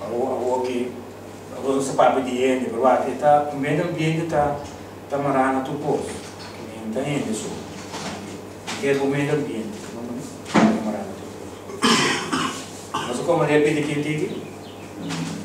aqui agora se papo de gente por lá que tá o meio ambiente tá marana tu pô que nem tá indo isso que é o meio ambiente não marana tu mas como repete que